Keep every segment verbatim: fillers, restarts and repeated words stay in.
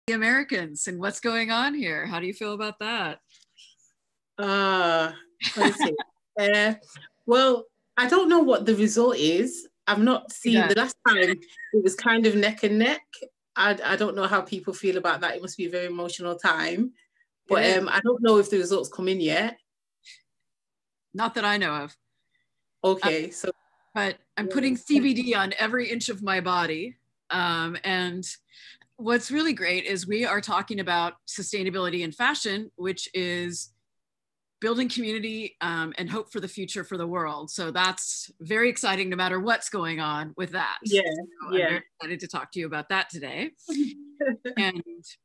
Americans and what's going on here? How do you feel about that? Uh, uh, well, I don't know what the result is. I've not seen Yeah. the last time it was kind of neck and neck. I, I don't know how people feel about that. It must be a very emotional time. But um, I don't know if the results come in yet. Not that I know of. Okay, uh, so. But I'm putting C B D on every inch of my body. Um, and what's really great is we are talking about sustainability in fashion, which is building community um, and hope for the future for the world. So that's very exciting no matter what's going on with that. Yeah, so yeah. I'm very excited to talk to you about that today. And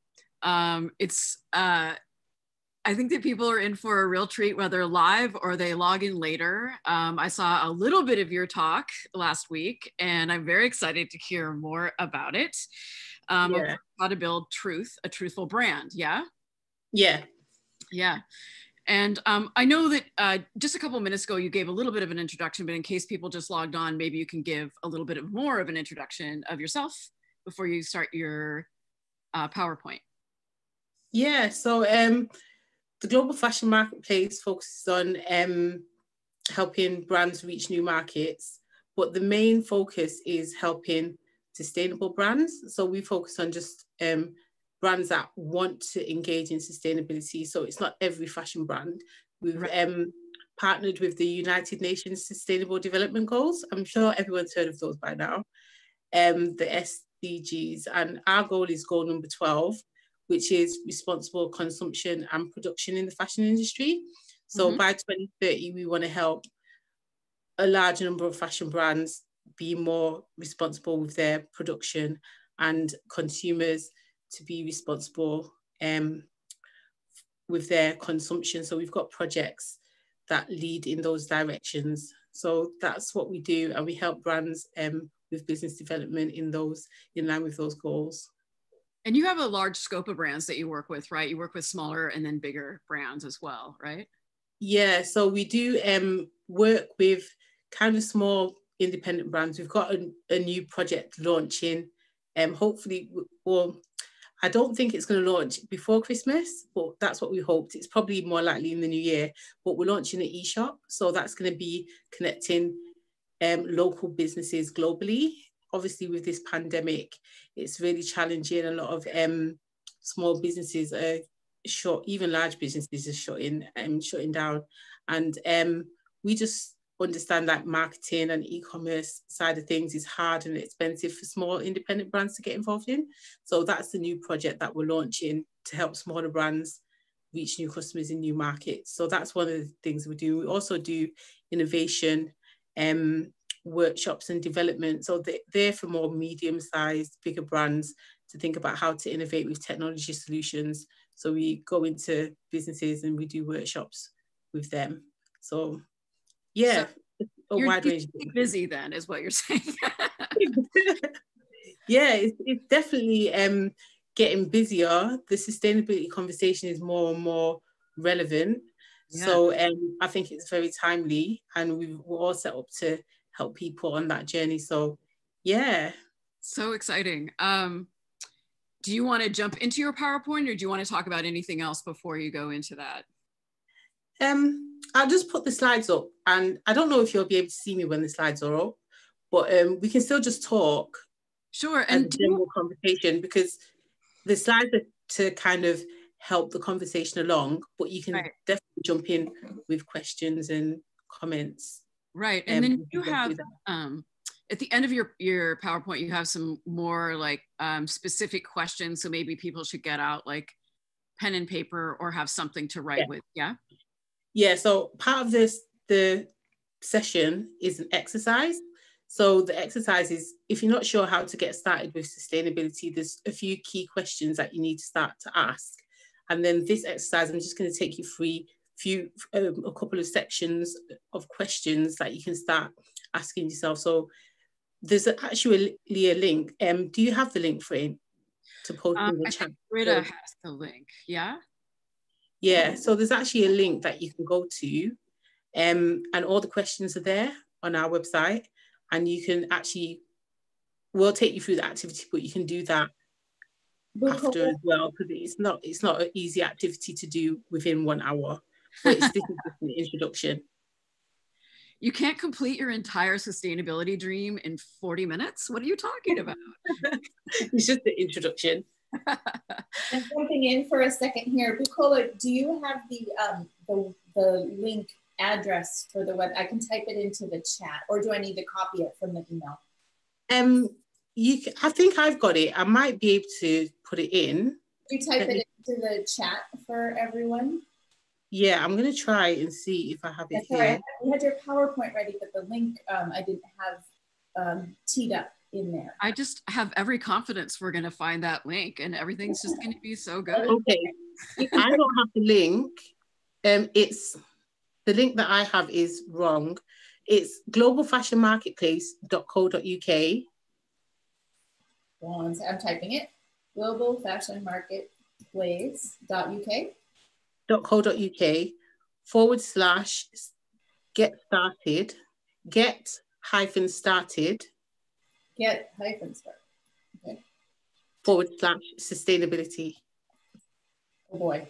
um, it's, uh, I think that people are in for a real treat, whether live or they log in later. Um, I saw a little bit of your talk last week, and I'm very excited to hear more about it. Um, yeah. How to build truth, a truthful brand. Yeah? Yeah. Yeah. And um, I know that uh, just a couple of minutes ago, you gave a little bit of an introduction, but in case people just logged on, maybe you can give a little bit of more of an introduction of yourself before you start your uh, PowerPoint. Yeah, so um, the Global Fashion Marketplace focuses on um, helping brands reach new markets, but the main focus is helping sustainable brands. So we focus on just um, brands that want to engage in sustainability. So it's not every fashion brand. We've right. um, partnered with the United Nations Sustainable Development Goals. I'm sure everyone's heard of those by now, um, the S D Gs. And our goal is goal number twelve, which is responsible consumption and production in the fashion industry. So mm-hmm. by twenty thirty, we want to help a large number of fashion brands be more responsible with their production and consumers to be responsible um, with their consumption. So we've got projects that lead in those directions. So that's what we do, and we help brands um, with business development in those, in line with those goals. And you have a large scope of brands that you work with, right? You work with smaller and then bigger brands as well, right? Yeah, so we do um, work with kind of small independent brands. We've got a, a new project launching. Um, hopefully, well, I don't think it's going to launch before Christmas, but that's what we hoped. It's probably more likely in the new year, but we're launching an e-shop. So that's going to be connecting um, local businesses globally. Obviously, with this pandemic, it's really challenging. A lot of um, small businesses are shut, even large businesses are shutting and um, shutting down. And um, we just understand that marketing and e-commerce side of things is hard and expensive for small independent brands to get involved in. So that's the new project that we're launching to help smaller brands reach new customers in new markets. So that's one of the things we do. We also do innovation um, workshops and development. So they're for more medium-sized, bigger brands to think about how to innovate with technology solutions. So we go into businesses and we do workshops with them. So yeah, so a you're wide range. Busy then, is what you're saying. Yeah, it's, it's definitely um, getting busier. The sustainability conversation is more and more relevant. Yeah. So um, I think it's very timely, and we've, we're all set up to help people on that journey. So yeah. So exciting. Um, do you want to jump into your PowerPoint, or do you want to talk about anything else before you go into that? Um, I'll just put the slides up, and I don't know if you'll be able to see me when the slides are up, but um, we can still just talk. Sure. And general you... conversation, because the slides are to kind of help the conversation along, but you can right. definitely jump in with questions and comments. Right. And um, then you have, um, at the end of your, your PowerPoint, you have some more like um, specific questions. So maybe people should get out like pen and paper or have something to write yeah. with. Yeah. Yeah. So part of this, the session is an exercise. So the exercise is, if you're not sure how to get started with sustainability, there's a few key questions that you need to start to ask. And then this exercise, I'm just going to take you through few, um, a couple of sections of questions that you can start asking yourself. So there's actually a link. Um, do you have the link, Frame, to post um, in the I chat? think Britta has the link, yeah? Yeah, so there's actually a link that you can go to, um, and all the questions are there on our website. And you can actually, we'll take you through the activity, but you can do that after as well, because it's not it's not an easy activity to do within one hour. But it's this is just an introduction. You can't complete your entire sustainability dream in forty minutes. What are you talking about? It's just the introduction. And jumping in for a second here, Bukola, do you have the um the the link address for the web? I can type it into the chat, or do I need to copy it from the email? Um, you, can, I think I've got it. I might be able to put it in. You type it into the chat for everyone. Yeah, I'm gonna try and see if I have it That's here. You had your PowerPoint ready, but the link um, I didn't have um, teed up in there. I just have every confidence we're gonna find that link, and everything's just gonna be so good. Okay, if I don't have the link, um, it's the link that I have is wrong. It's global fashion marketplace dot co dot U K. One, I'm typing it. global fashion marketplace dot U K. .co.uk forward slash get started, get hyphen started, get hyphen started, okay. Forward slash sustainability. Oh boy.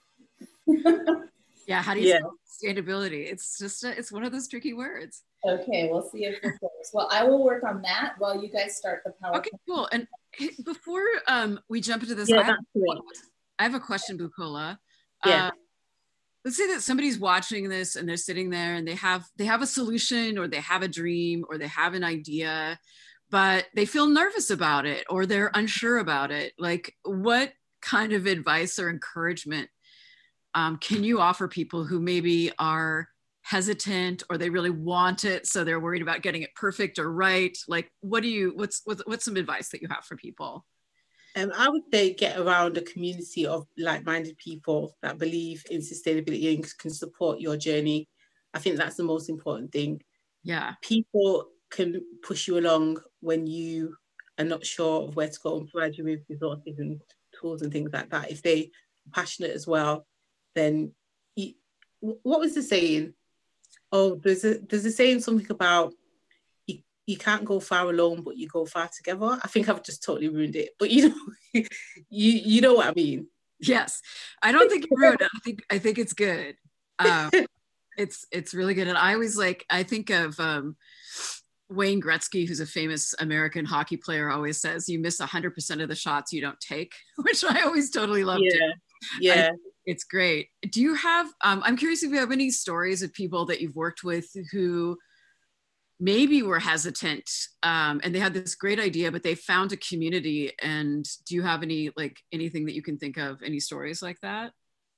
Yeah, how do you yeah. spell sustainability? It's just, a, it's one of those tricky words. Okay, we'll see if this works. Well, I will work on that while you guys start the PowerPoint. Okay, cool. And before um, we jump into this, yeah, I, have, that's I have a question, Bukola. Yeah. Uh, let's say that somebody's watching this and they're sitting there and they have they have a solution, or they have a dream, or they have an idea, but they feel nervous about it, or they're unsure about it. Like, what kind of advice or encouragement um, can you offer people who maybe are hesitant, or they really want it, so they're worried about getting it perfect or right? Like, what do you what's what's, what's some advice that you have for people? Um, I would say get around a community of like-minded people that believe in sustainability and can support your journey. I think that's the most important thing. Yeah. People can push you along when you are not sure of where to go, and provide you with resources and tools and things like that. If they're passionate as well, then you, what was the saying? Oh, there's a there's a saying something about you can't go far alone, but you go far together. I think I've just totally ruined it, but you know, you you know what I mean. Yes, I don't think you ruined it. I think I think it's good. Um, it's it's really good, and I always like I think of um, Wayne Gretzky, who's a famous American hockey player, always says, "You miss one hundred percent of the shots you don't take," which I always totally love. Yeah, too. yeah, I, it's great. Do you have? Um, I'm curious if you have any stories of people that you've worked with who maybe were hesitant um, and they had this great idea, but they found a community. And do you have any, like anything that you can think of, any stories like that?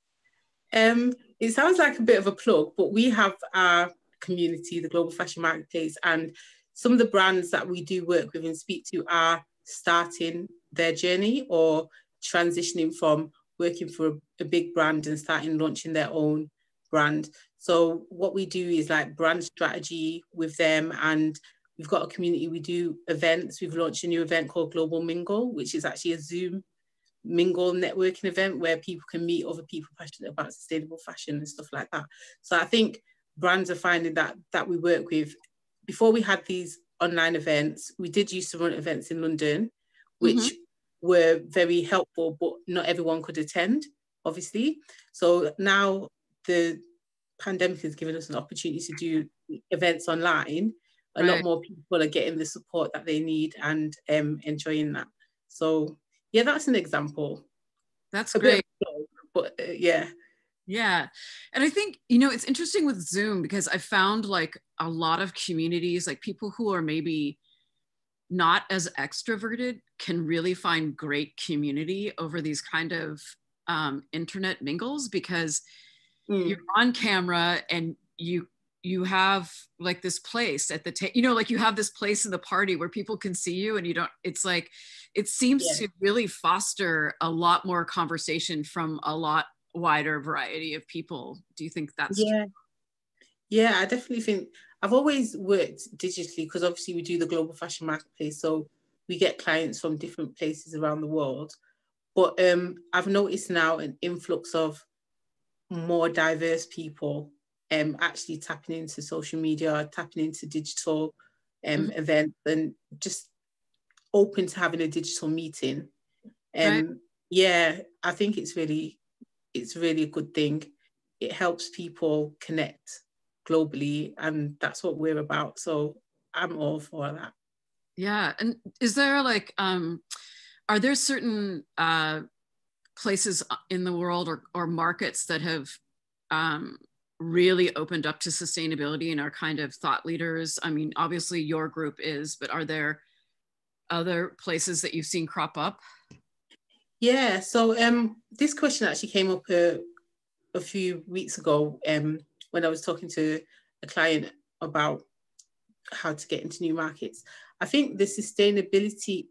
Um, it sounds like a bit of a plug, but we have our community, the Global Fashion Marketplace, and some of the brands that we do work with and speak to are starting their journey or transitioning from working for a, a big brand and starting launching their own brand. So what we do is like brand strategy with them, and we've got a community. We do events. We've launched a new event called Global Mingle, which is actually a Zoom mingle networking event where people can meet other people passionate about sustainable fashion and stuff like that. So I think brands are finding that that we work with. Before we had these online events, we did used to run events in London, which mm-hmm. were very helpful, but not everyone could attend, obviously. So now the pandemic has given us an opportunity to do events online. A right. lot more people are getting the support that they need and um, enjoying that. So yeah, that's an example. That's great. Of, but uh, yeah. Yeah. And I think, you know, it's interesting with Zoom because I found like a lot of communities, like people who are maybe not as extroverted can really find great community over these kind of um, internet mingles, because mm. you're on camera and you you have like this place at the table, you know, like you have this place in the party where people can see you, and you don't, it's like, it seems yeah. to really foster a lot more conversation from a lot wider variety of people. Do you think that's yeah. true? Yeah, I definitely think, I've always worked digitally because obviously we do the Global Fashion Marketplace, so we get clients from different places around the world. But um, I've noticed now an influx of more diverse people um, actually tapping into social media, tapping into digital um, mm-hmm. events, and just open to having a digital meeting. Um, right. Yeah, I think it's really, it's really a good thing. It helps people connect globally, and that's what we're about. So I'm all for that. Yeah. And is there like, um, are there certain uh, places in the world or, or markets that have um, really opened up to sustainability and are kind of thought leaders? I mean, obviously your group is, but are there other places that you've seen crop up? Yeah, so um, this question actually came up uh, a few weeks ago um, when I was talking to a client about how to get into new markets. I think the sustainability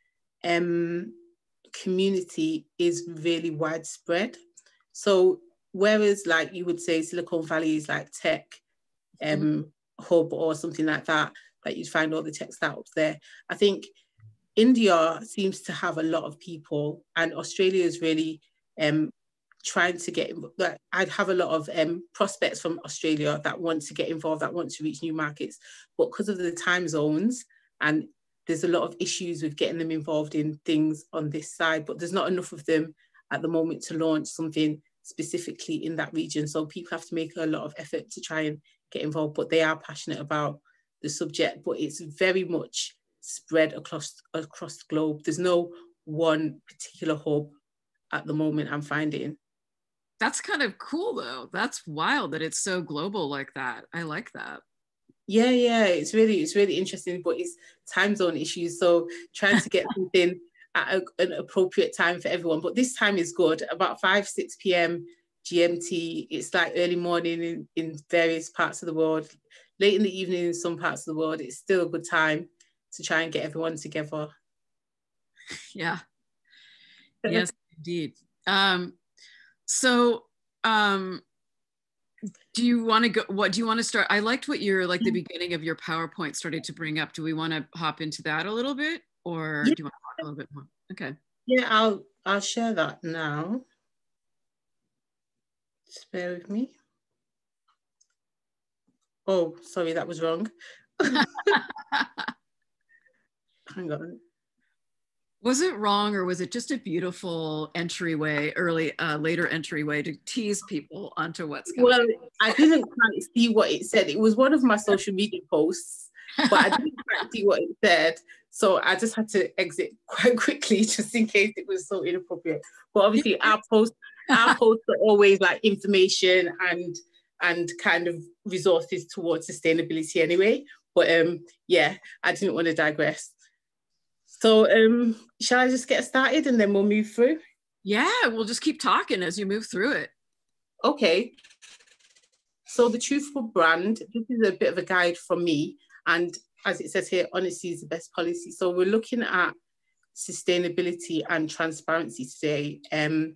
um, community is really widespread. So whereas like you would say Silicon Valley is like tech um, mm-hmm. hub or something like that, that you'd find all the tech startups there, I think India seems to have a lot of people, and Australia is really um, trying to get, like, I'd have a lot of um, prospects from Australia that want to get involved, that want to reach new markets, but because of the time zones, and there's a lot of issues with getting them involved in things on this side, but there's not enough of them at the moment to launch something specifically in that region. So people have to make a lot of effort to try and get involved, but they are passionate about the subject, but it's very much spread across across the globe. There's no one particular hub at the moment, I'm finding. That's kind of cool though. That's wild that it's so global like that. I like that. Yeah, yeah, it's really, it's really interesting, but it's time zone issues. So trying to get something at a, an appropriate time for everyone. But this time is good, about five, six p m G M T. It's like early morning in, in various parts of the world, late in the evening in some parts of the world. It's still a good time to try and get everyone together. Yeah. Yes, indeed. Um, so um, do you want to go, what do you want to start? I liked what you're like the beginning of your PowerPoint started to bring up. Do we want to hop into that a little bit, or yeah. do you want to talk a little bit more? Okay. Yeah, I'll, I'll share that now. Just bear with me. Oh, sorry, that was wrong. Hang on. Was it wrong, or was it just a beautiful entryway, early, uh, later entryway to tease people onto what's coming? Well, I didn't quite see what it said. It was one of my social media posts, but I didn't quite see what it said. So I just had to exit quite quickly just in case it was so inappropriate. But obviously our posts, our posts are always like information and and kind of resources towards sustainability anyway. But um, yeah, I didn't want to digress. So um, shall I just get started and then we'll move through? Yeah, we'll just keep talking as you move through it. Okay. So the Truthful Brand, this is a bit of a guide from me. And as it says here, honesty is the best policy. So we're looking at sustainability and transparency today. Um,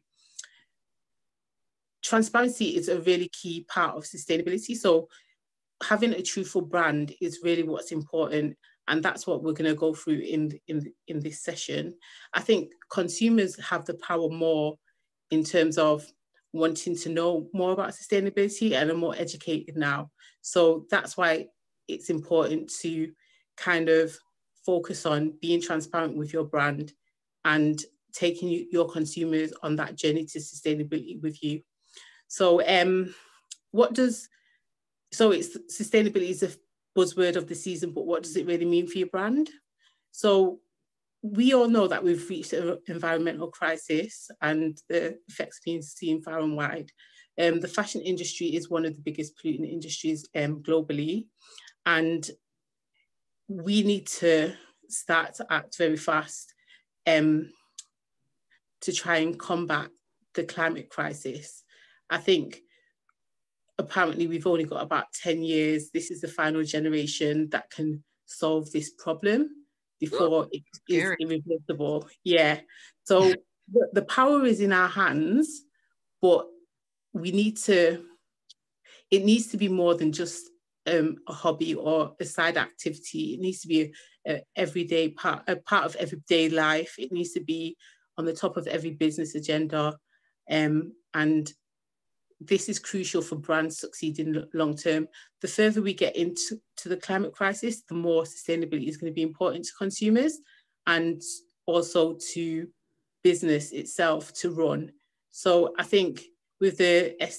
transparency is a really key part of sustainability. So having a truthful brand is really what's important. And that's what we're going to go through in, in, in this session. I think consumers have the power more in terms of wanting to know more about sustainability and are more educated now. So that's why it's important to kind of focus on being transparent with your brand and taking your consumers on that journey to sustainability with you. So um, what does, so it's sustainability is a buzzword of the season, but what does it really mean for your brand? So we all know that we've reached an environmental crisis and the effects being seen far and wide. Um, the fashion industry is one of the biggest polluting industries um, globally, and we need to start to act very fast um, to try and combat the climate crisis. I think apparently we've only got about ten years. This is the final generation that can solve this problem before it is irreversible. Yeah. So the, the power is in our hands, but we need to, it needs to be more than just um, a hobby or a side activity. It needs to be a, a everyday part, a part of everyday life. It needs to be on the top of every business agenda. Um, and this is crucial for brands succeeding long term. The further we get into to the climate crisis, the more sustainability is going to be important to consumers and also to business itself to run. So I think with the S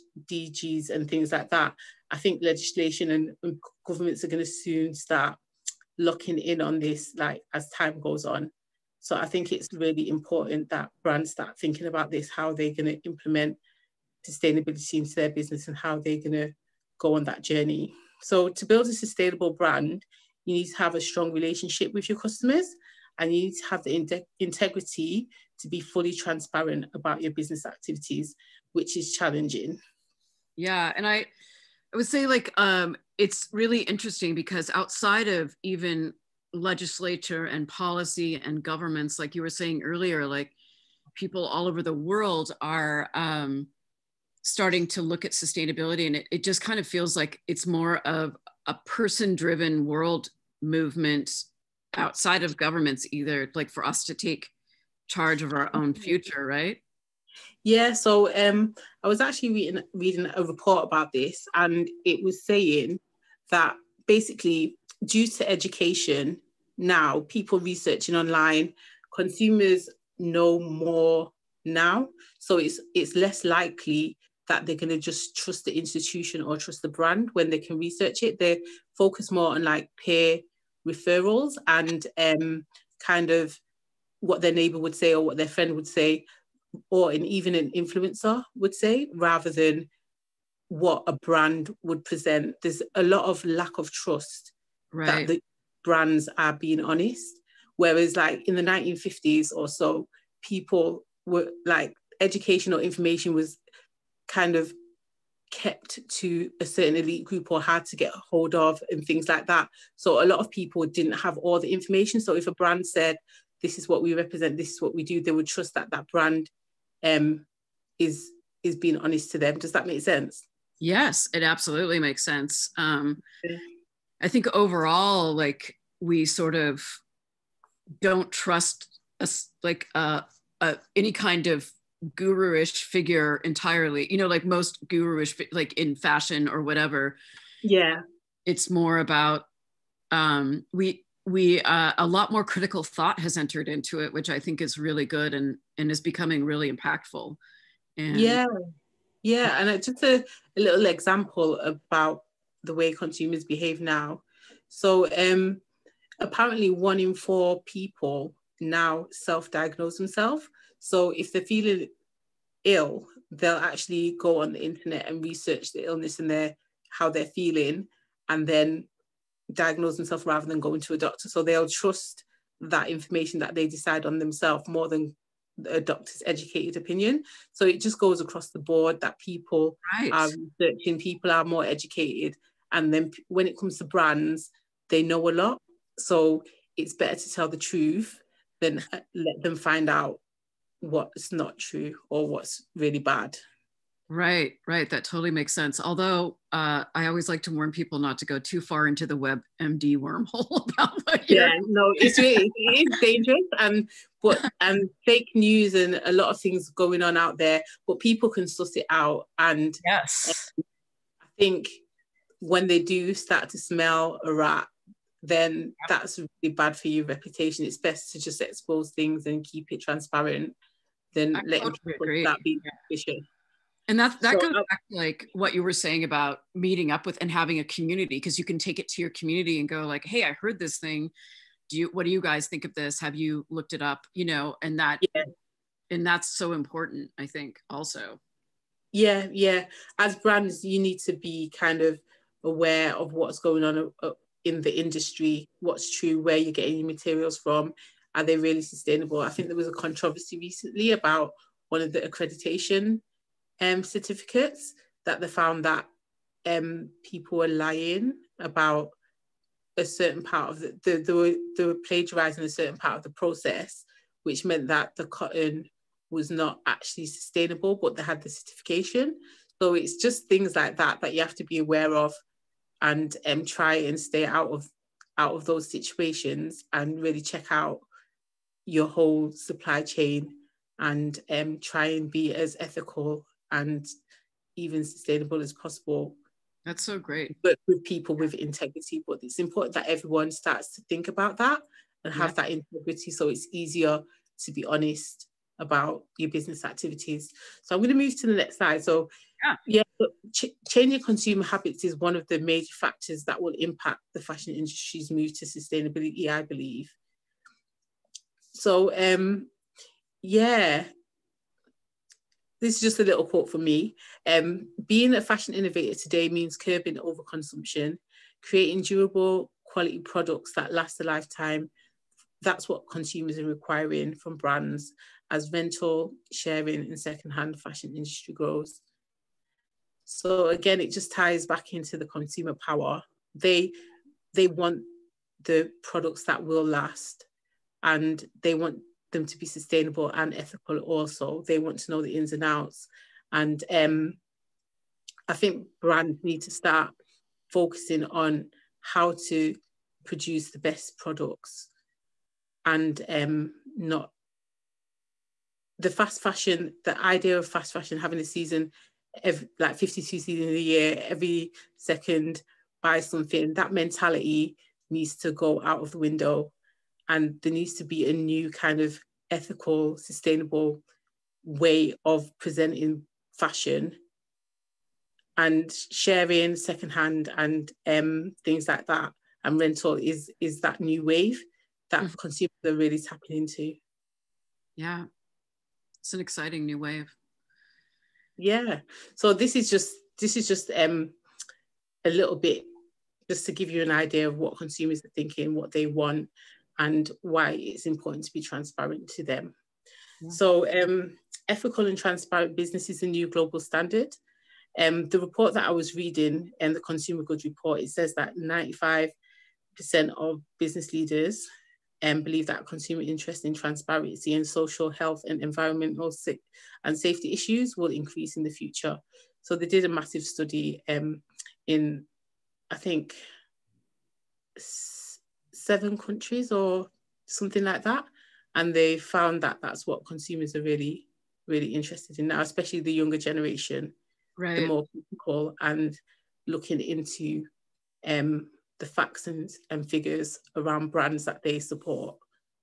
D Gs and things like that, I think legislation and, and governments are going to soon start locking in on this, like as time goes on. So I think it's really important that brands start thinking about this, how they're going to implement sustainability into their business and how they're going to go on that journey. So to build a sustainable brand, you need to have a strong relationship with your customers, and you need to have the in- integrity to be fully transparent about your business activities, which is challenging. Yeah, and I, I would say like um, it's really interesting because outside of even legislature and policy and governments, like you were saying earlier, like people all over the world are um, starting to look at sustainability, and it, it just kind of feels like it's more of a person-driven world movement outside of governments, either like for us to take charge of our own future, right? Yeah, so um, I was actually reading, reading a report about this, and it was saying that basically due to education, now people researching online, consumers know more now. So it's it's less likely that they're going to just trust the institution or trust the brand when they can research it. They focus more on like peer referrals and um, kind of what their neighbor would say or what their friend would say, or an, even an influencer would say, rather than what a brand would present. There's a lot of lack of trust right. that the brands are being honest. Whereas like in the nineteen fifties or so, people were like, educational information was kind of kept to a certain elite group or hard to get a hold of and things like that. So a lot of people didn't have all the information. So if a brand said, this is what we represent, this is what we do, they would trust that that brand um, is is being honest to them. Does that make sense? Yes, it absolutely makes sense. Um, yeah. I think overall, like we sort of don't trust us, like uh, uh, any kind of guru-ish figure entirely. You know, like most guru-ish, like in fashion or whatever. Yeah, it's more about um, we we uh, a lot more critical thought has entered into it, which I think is really good and and is becoming really impactful. And yeah, yeah, and just a, a little example about the way consumers behave now. So um, apparently one in four people now self-diagnose themselves. So if they're feeling ill, they'll actually go on the internet and research the illness and their how they're feeling, and then diagnose themselves rather than going to a doctor. So they'll trust that information that they decide on themselves more than a doctor's educated opinion. So it just goes across the board that people right. are researching, people are more educated, and then when it comes to brands, they know a lot. So it's better to tell the truth than let them find out what's not true or what's really bad. Right, right. That totally makes sense. Although uh, I always like to warn people not to go too far into the WebMD wormhole about what you're... Yeah, no, it's really it is dangerous, and but and fake news and a lot of things going on out there, but people can suss it out. And yes, um, I think when they do start to smell a rat, then that's really bad for your reputation. It's best to just expose things and keep it transparent than I letting totally people agree. start being suspicious. And that that so, goes uh, back to like what you were saying about meeting up with and having a community, because you can take it to your community and go like, hey, I heard this thing. Do you, what do you guys think of this? Have you looked it up? You know, and that, yeah. and that's so important, I think, also. Yeah, yeah. As brands, you need to be kind of aware of what's going on in the industry, what's true, where you're getting your materials from. Are they really sustainable? I think there was a controversy recently about one of the accreditation um, certificates that they found that um, people were lying about a certain part of the, the, they, were, they were plagiarizing a certain part of the process, which meant that the cotton was not actually sustainable, but they had the certification. So it's just things like that that you have to be aware of, and um, try and stay out of out of those situations and really check out your whole supply chain and um, try and be as ethical and even sustainable as possible. That's so great. But with people with integrity. But it's important that everyone starts to think about that and have yeah. that integrity, so it's easier to be honest about your business activities. So I'm going to move to the next slide. So yeah, yeah ch changing consumer habits is one of the major factors that will impact the fashion industry's move to sustainability, I believe. So um, yeah, this is just a little quote from me. Um, being a fashion innovator today means curbing overconsumption, creating durable quality products that last a lifetime. That's what consumers are requiring from brands as rental, sharing and secondhand fashion industry grows. So again, it just ties back into the consumer power. They, they want the products that will last, and they want them to be sustainable and ethical also. They want to know the ins and outs. And um, I think brands need to start focusing on how to produce the best products, and um, not the fast fashion, the idea of fast fashion having a season, every, like fifty-two seasons a year, every second buy something, that mentality needs to go out of the window. And there needs to be a new kind of ethical, sustainable way of presenting fashion, and sharing secondhand and um, things like that, and rental is is that new wave that mm-hmm. consumers are really tapping into. Yeah, it's an exciting new wave. Yeah, so this is just this is just um, a little bit just to give you an idea of what consumers are thinking, what they want, and why it's important to be transparent to them. Yeah. So um, ethical and transparent business is a new global standard. Um, the report that I was reading, and um, the Consumer Goods report, it says that ninety-five percent of business leaders um, believe that consumer interest in transparency and social health and environmental and safety issues will increase in the future. So they did a massive study um, in, I think, seven countries or something like that, and they found that that's what consumers are really, really interested in now, especially the younger generation. Right. The more people, and looking into um, the facts and, and figures around brands that they support.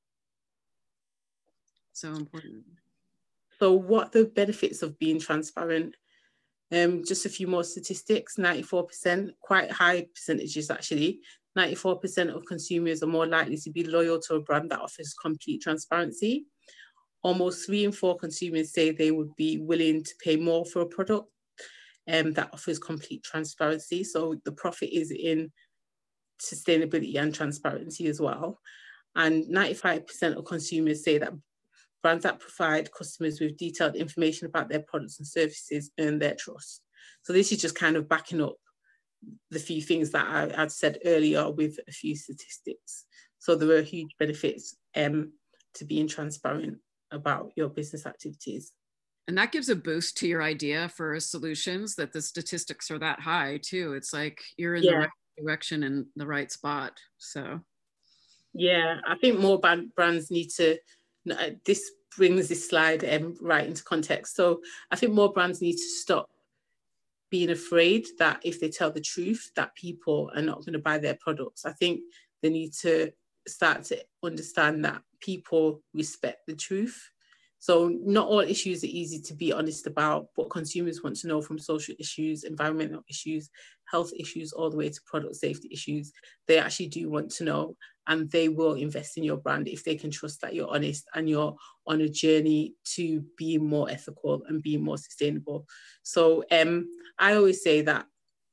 So important. So what are the benefits of being transparent? Um, just a few more statistics. ninety-four percent, quite high percentages actually. ninety-four percent of consumers are more likely to be loyal to a brand that offers complete transparency. Almost three in four consumers say they would be willing to pay more for a product Um, that offers complete transparency. So the profit is in sustainability and transparency as well. And ninety-five percent of consumers say that brands that provide customers with detailed information about their products and services earn their trust. So this is just kind of backing up the few things that I had said earlier with a few statistics. So there are huge benefits um, to being transparent about your business activities. And that gives a boost to your idea for solutions, that the statistics are that high too. It's like you're in yeah. the right direction and the right spot. So yeah, I think more brands need to, this brings this slide um, right into context. So I think more brands need to stop being afraid that if they tell the truth that people are not going to buy their products. I think they need to start to understand that people respect the truth. So not all issues are easy to be honest about, but consumers want to know, from social issues, environmental issues, health issues, all the way to product safety issues. They actually do want to know, and they will invest in your brand if they can trust that you're honest and you're on a journey to being more ethical and being more sustainable. So um, I always say that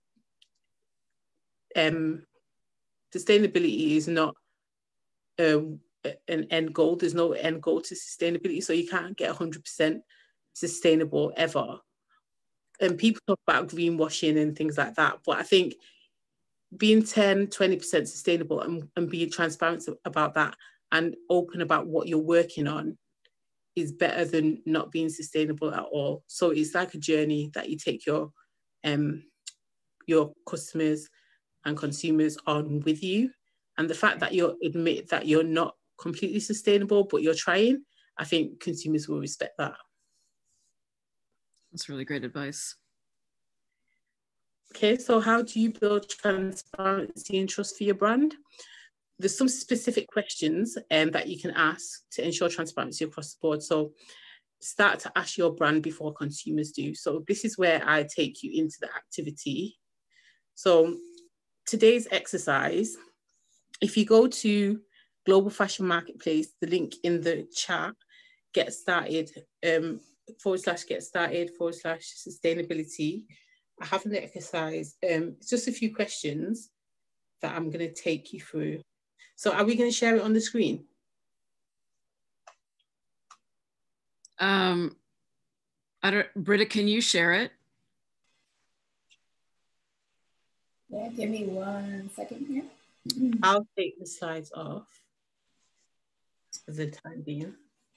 um, sustainability is not um, an end goal. There's no end goal to sustainability, so you can't get one hundred percent sustainable ever. And people talk about greenwashing and things like that, but I think being ten, twenty percent sustainable and, and being transparent about that and open about what you're working on is better than not being sustainable at all. So it's like a journey that you take your um your customers and consumers on with you. And the fact that you admit that you're not completely sustainable, but you're trying, I think consumers will respect that. That's really great advice. Okay, so how do you build transparency and trust for your brand? There's some specific questions um, that you can ask to ensure transparency across the board. So start to ask your brand before consumers do. So this is where I take you into the activity. So today's exercise, if you go to Global Fashion Marketplace, the link in the chat, get started, um, forward slash get started, forward slash sustainability. I have an exercise, um, it's just a few questions that I'm going to take you through. So are we going to share it on the screen? Um, I don't, Britta, can you share it? Yeah, give me one second here. I'll take the slides off for the time being.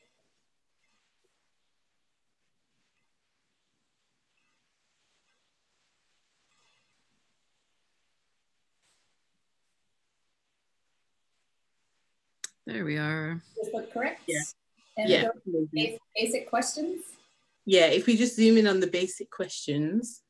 There we are. Does look correct? Yeah. And Yeah. basic, basic questions? Yeah, if we just zoom in on the basic questions.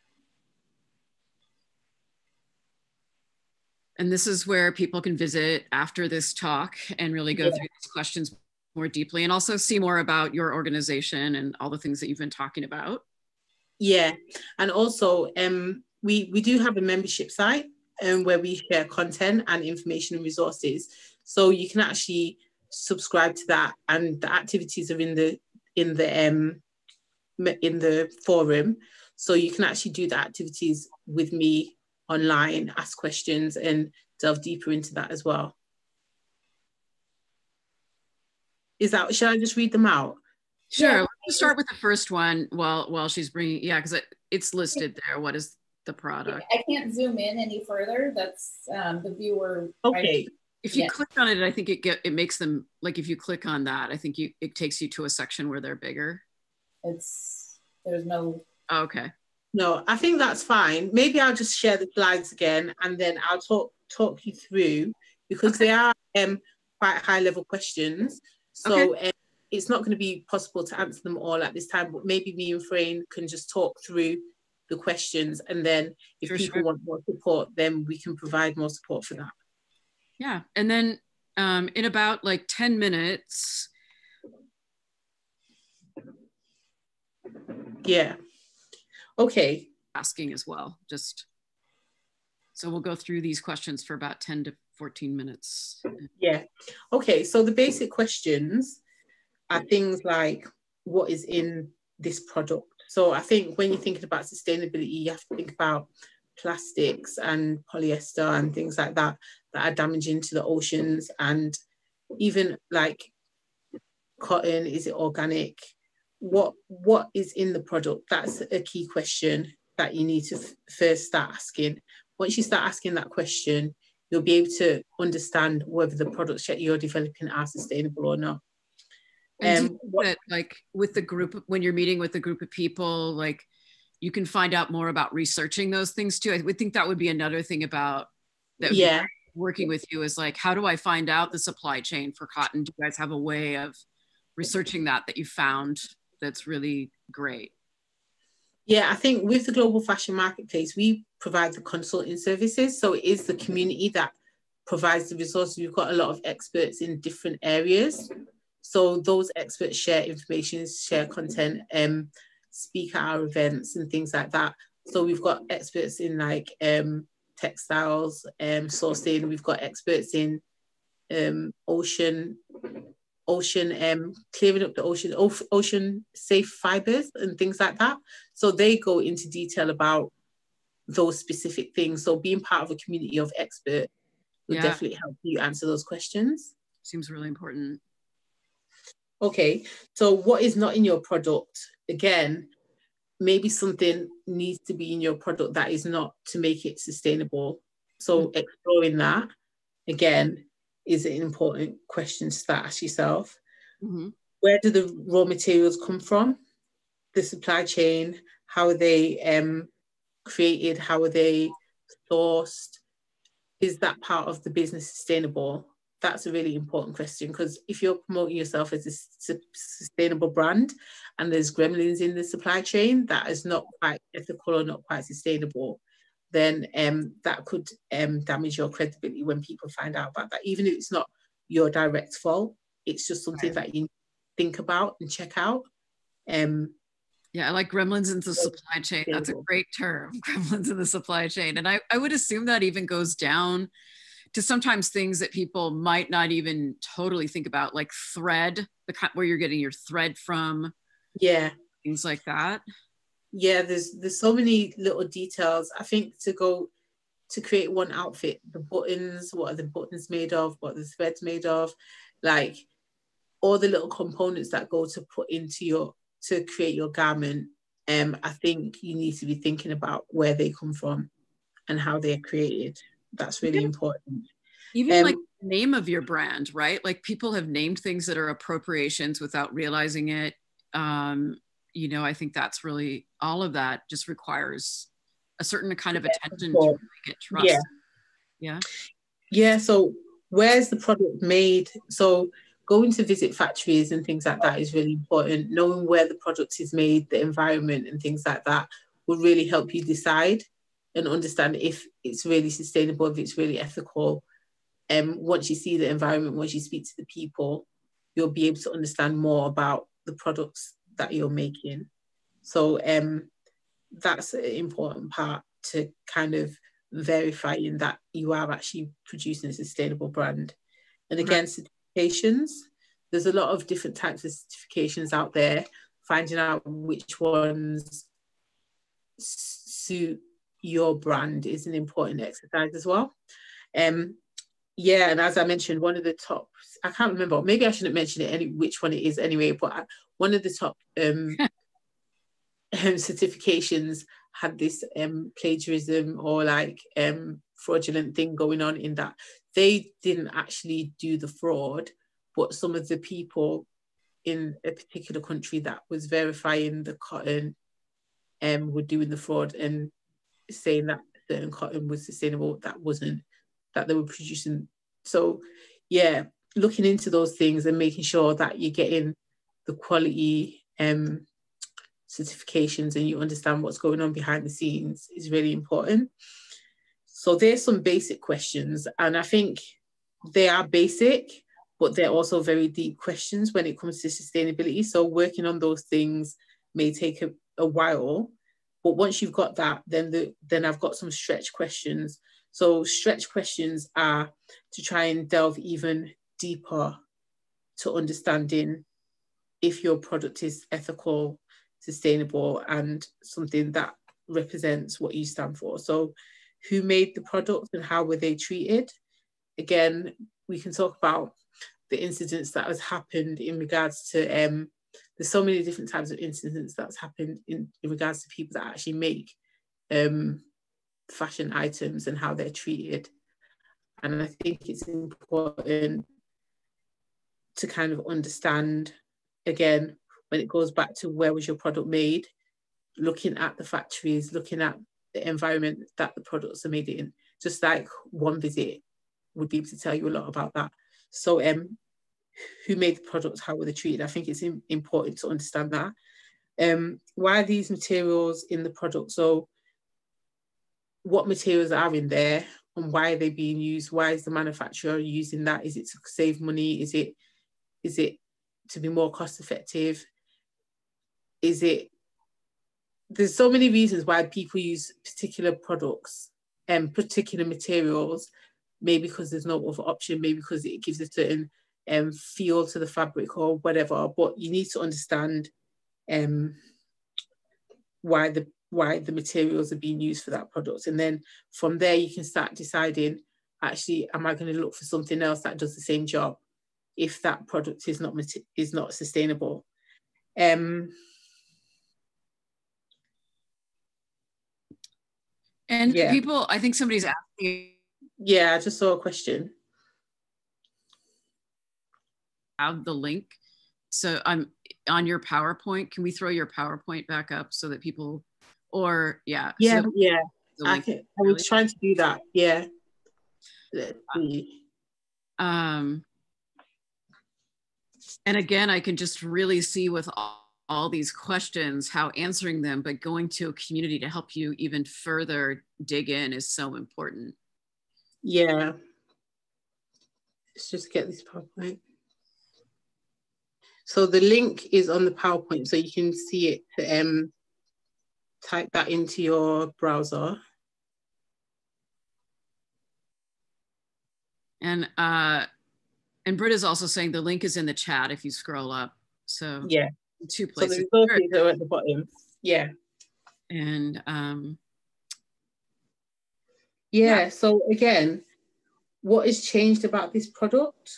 And this is where people can visit after this talk and really go yeah. through these questions more deeply and also see more about your organization and all the things that you've been talking about. Yeah, and also um, we, we do have a membership site um, where we share content and information and resources. So you can actually subscribe to that, and the activities are in the in the um, in the forum. So you can actually do the activities with me online, ask questions and delve deeper into that as well. Is that, should I just read them out? Sure, yeah. Let's start with the first one while while she's bringing, yeah, because it, it's listed there. What is the product? I can't zoom in any further. That's um, the viewer. Okay. Right? If you yes. click on it, I think it get it makes them, like if you click on that, I think you it takes you to a section where they're bigger. It's, there's no. Oh, okay. No, I think that's fine. Maybe I'll just share the slides again and then I'll talk talk you through, because okay. they are um, quite high level questions. So okay. um, it's not going to be possible to answer them all at this time, but maybe me and Frayne can just talk through the questions, and then if sure, people sure. want more support, then we can provide more support for that. Yeah, and then um, in about like ten minutes. Yeah. Okay. Asking as well, just so we'll go through these questions for about ten to fourteen minutes. Yeah. Okay, so the basic questions are things like, what is in this product? So I think when you're thinking about sustainability, you have to think about plastics and polyester and things like that that are damaging to the oceans, and even like cotton, is it organic? What what is in the product? That's a key question that you need to f- first start asking. Once you start asking that question, you'll be able to understand whether the products that you're developing are sustainable or not. And um, what, that, like with the group, when you're meeting with a group of people, like you can find out more about researching those things too. I would think that would be another thing about that. Yeah. Working with you is like, how do I find out the supply chain for cotton? Do you guys have a way of researching that that you found that's really great? Yeah, I think with the Global Fashion Marketplace, we provide the consulting services. So it is the community that provides the resources. We've got a lot of experts in different areas. So those experts share information, share content, um, speak at our events and things like that. So we've got experts in like um, textiles, um, sourcing. We've got experts in um, ocean, ocean, um, clearing up the ocean, ocean safe fibers and things like that. So they go into detail about those specific things. So being part of a community of experts will yeah. definitely help you answer those questions. Seems really important. Okay, so what is not in your product? Again, maybe something needs to be in your product that is not to make it sustainable. So mm-hmm. exploring that, again, is an important question to start ask yourself. Mm-hmm. Where do the raw materials come from? The supply chain, how are they um, created? How are they sourced? Is that part of the business sustainable? That's a really important question, because if you're promoting yourself as a su- sustainable brand and there's gremlins in the supply chain that is not quite ethical or not quite sustainable, then um, that could um, damage your credibility when people find out about that. Even if it's not your direct fault, it's just something right. that you think about and check out. Um, yeah, I like gremlins in the supply chain. That's a great term, gremlins in the supply chain. And I, I would assume that even goes down to sometimes things that people might not even totally think about, like thread, the kind where you're getting your thread from. Yeah. Things like that. Yeah, there's there's so many little details. I think to go to create one outfit, the buttons, what are the buttons made of, what are the threads made of, like all the little components that go to put into your, to create your garment. Um, I think you need to be thinking about where they come from and how they're created. That's really important. Even um, like the name of your brand, right? Like people have named things that are appropriations without realizing it. Um, you know, I think that's really, all of that just requires a certain kind of attention to really get trust. Yeah. Yeah. Yeah. So where's the product made? So going to visit factories and things like that is really important. Knowing where the product is made, the environment and things like that will really help you decide and understand if it's really sustainable, if it's really ethical. And um, once you see the environment, once you speak to the people, you'll be able to understand more about the products that you're making. So um, that's an important part to kind of verifying that you are actually producing a sustainable brand. And again, right. Certifications, there's a lot of different types of certifications out there. Finding out which ones suit your brand is an important exercise as well. Um, yeah, and as I mentioned, one of the top, I can't remember, maybe I shouldn't mention it, any which one it is anyway, but one of the top um, certifications had this um, plagiarism or like um, fraudulent thing going on, in that they didn't actually do the fraud, but some of the people in a particular country that was verifying the cotton um, were doing the fraud and saying that certain cotton was sustainable, that wasn't, that they were producing. So yeah, looking into those things and making sure that you're getting the quality um, certifications and you understand what's going on behind the scenes is really important. So there's some basic questions, and I think they are basic, but they're also very deep questions when it comes to sustainability. So working on those things may take a, a while, but once you've got that, then the, then I've got some stretch questions. So stretch questions are to try and delve even deeper to understanding if your product is ethical, sustainable, and something that represents what you stand for. So who made the product and how were they treated? Again, we can talk about the incidents that has happened in regards to, um, there's so many different types of incidents that's happened in, in regards to people that actually make um, fashion items and how they're treated. And I think it's important to kind of understand, again, when it goes back to where was your product made, looking at the factories, looking at the environment that the products are made in. Just like one visit would be able to tell you a lot about that. So um, who made the products, how were they treated? I think it's important to understand that. Um, why are these materials in the product? So what materials are in there and why are they being used? Why is the manufacturer using that? Is it to save money? Is it, is it to be more cost effective? Is it, there's so many reasons why people use particular products and particular materials, maybe because there's no other option, maybe because it gives a certain um, feel to the fabric or whatever, but you need to understand um, why the why the materials are being used for that product. And then from there, you can start deciding, actually, am I going to look for something else that does the same job if that product is not is not sustainable? Um, and yeah. people, I think somebody's asking. Yeah, I just saw a question. Have the link. So I'm on your PowerPoint. Can we throw your PowerPoint back up so that people, or yeah. Yeah, so yeah. I, can, I was trying to do that. Yeah. Let's see. Um, and again, I can just really see with all, all these questions, how answering them, but going to a community to help you even further dig in is so important. Yeah. Let's just get this PowerPoint. So the link is on the PowerPoint, so you can see it. Um, type that into your browser. And uh, and Britta's also saying the link is in the chat if you scroll up. So yeah, two places. So the resources are at the bottom. Yeah. And um, yeah, yeah. So again, what has changed about this product?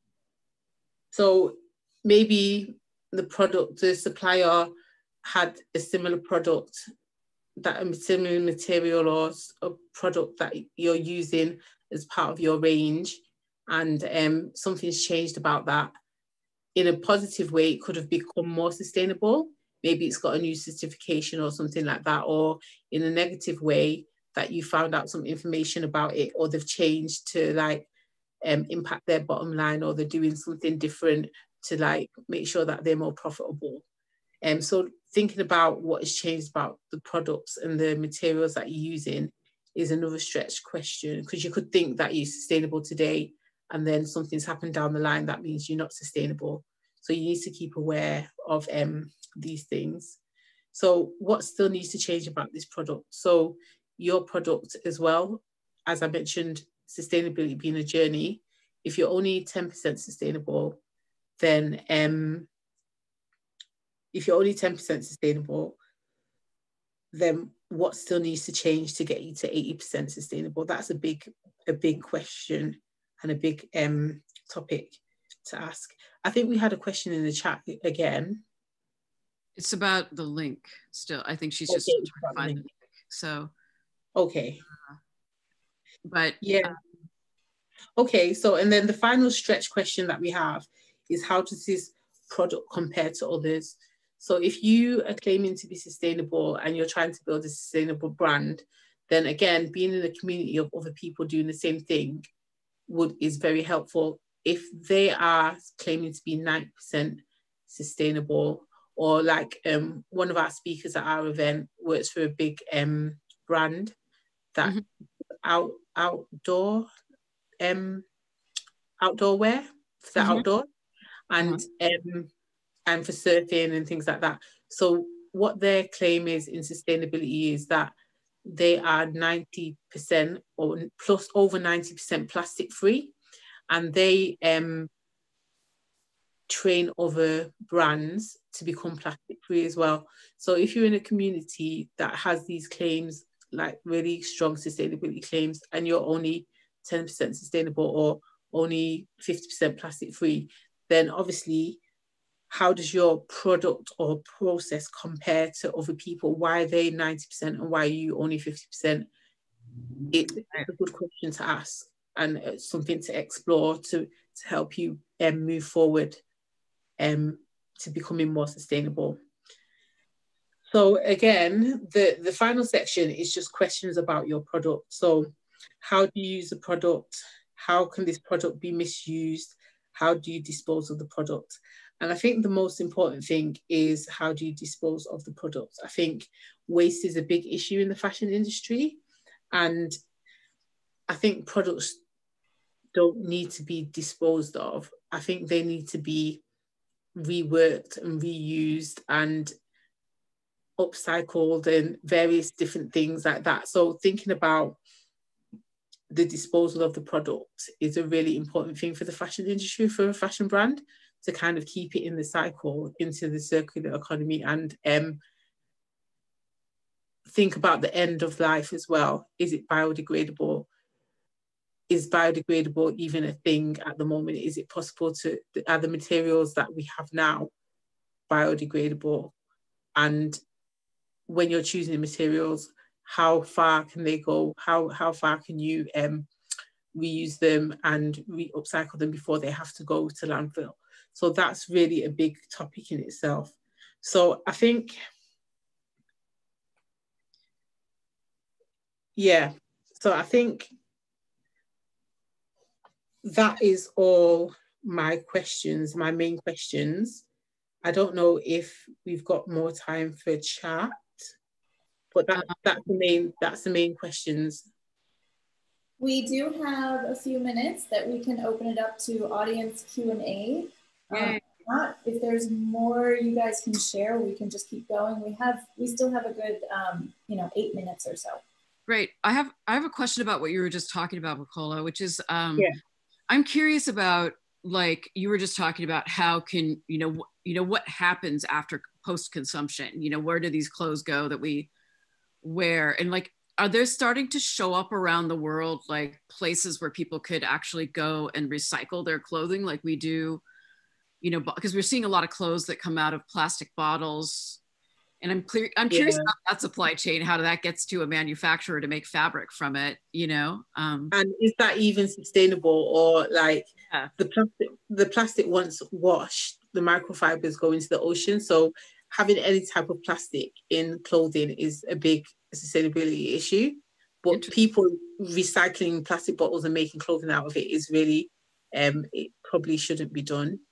So maybe the product, the supplier had a similar product, that a similar material or a product that you're using as part of your range, and um, something's changed about that. In a positive way, it could have become more sustainable. Maybe it's got a new certification or something like that, or in a negative way that you found out some information about it, or they've changed to like um, impact their bottom line, or they're doing something different to like make sure that they're more profitable. And um, so thinking about what has changed about the products and the materials that you're using is another stretch question, because you could think that you're sustainable today and then something's happened down the line that means you're not sustainable. So you need to keep aware of um, these things. So what still needs to change about this product? So your product as well, as I mentioned, sustainability being a journey. If you're only ten percent sustainable, then um, if you're only ten percent sustainable, then what still needs to change to get you to eighty percent sustainable? That's a big, a big question and a big um, topic to ask. I think we had a question in the chat again. It's about the link still. I think she's okay, just trying to find the link. So, okay. Uh, but yeah. Um, okay, so and then the final stretch question that we have is, how does this product compare to others? So if you are claiming to be sustainable and you're trying to build a sustainable brand, then again, being in a community of other people doing the same thing would is very helpful. If they are claiming to be ninety percent sustainable, or like um, one of our speakers at our event works for a big um, brand that mm-hmm. out outdoor um, outdoor wear for the mm-hmm. outdoor and mm-hmm. um, and for surfing and things like that. So what their claim is in sustainability is that they are ninety percent or plus over ninety percent plastic free, and they um, train other brands to become plastic free as well. So if you're in a community that has these claims, like really strong sustainability claims, and you're only ten percent sustainable or only fifty percent plastic free, then obviously, how does your product or process compare to other people? Why are they ninety percent and why are you only fifty percent? It's a good question to ask, and it's something to explore to, to help you um, move forward um, to becoming more sustainable. So again, the, the final section is just questions about your product. So how do you use the product? How can this product be misused? How do you dispose of the product? And I think the most important thing is, how do you dispose of the product? I think waste is a big issue in the fashion industry. And I think products don't need to be disposed of. I think they need to be reworked and reused and upcycled and various different things like that. So thinking about the disposal of the product is a really important thing for the fashion industry, for a fashion brand, to kind of keep it in the cycle, into the circular economy, and um, think about the end of life as well. Is it biodegradable? Is biodegradable even a thing at the moment? Is it possible to, are the materials that we have now biodegradable? And when you're choosing materials, how far can they go? How, how far can you um, reuse them and re-upcycle them before they have to go to landfill? So that's really a big topic in itself. So I think, yeah, so I think that is all my questions, my main questions. I don't know if we've got more time for chat, but that, that's the main, that's the main questions. We do have a few minutes that we can open it up to audience Q and A. Um, not, if there's more you guys can share, we can just keep going. We have, we still have a good, um, you know, eight minutes or so. Great. I have, I have a question about what you were just talking about, Nicola, which is, um, yeah. I'm curious about, like, you were just talking about how can, you know, you know, what happens after post-consumption, you know, where do these clothes go that we wear? And like, are there starting to show up around the world, like places where people could actually go and recycle their clothing like we do, you know, because we're seeing a lot of clothes that come out of plastic bottles. And I'm clear, I'm curious yeah. about that supply chain, how that gets to a manufacturer to make fabric from it, you know? Um, and is that even sustainable, or like yeah. the plastic, the plastic once washed, the microfibers go into the ocean. So having any type of plastic in clothing is a big sustainability issue. But people recycling plastic bottles and making clothing out of it is really, um, it probably shouldn't be done.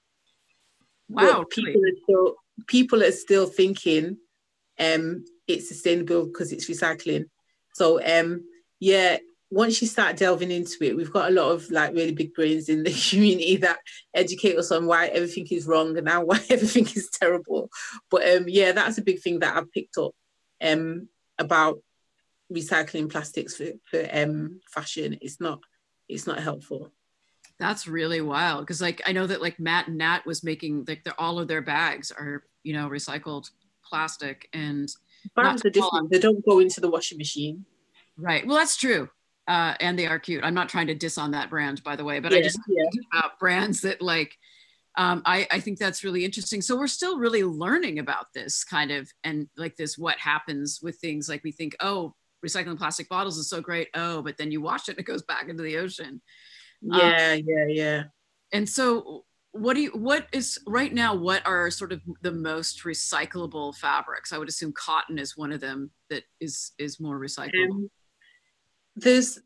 Wow. But people really? are still people are still thinking um it's sustainable because it's recycling. So um yeah, once you start delving into it, we've got a lot of like really big brains in the community that educate us on why everything is wrong and now why everything is terrible. But um yeah, that's a big thing that I've picked up um about recycling plastics for, for um fashion. It's not it's not helpful. That's really wild, because like I know that like Matt and Nat was making like their, all of their bags are, you know, recycled plastic, and bags are different. They don't go into the washing machine. Right. Well, that's true. Uh, and they are cute. I'm not trying to diss on that brand, by the way, but yeah, I just yeah. think about brands that like, um, I, I think that's really interesting. So we're still really learning about this kind of, and like this, what happens with things like we think, oh, recycling plastic bottles is so great. Oh, but then you wash it and it goes back into the ocean. Yeah, um, yeah, yeah. And so what do you, what is right now, what are sort of the most recyclable fabrics? I would assume cotton is one of them that is, is more recyclable. Um, there's,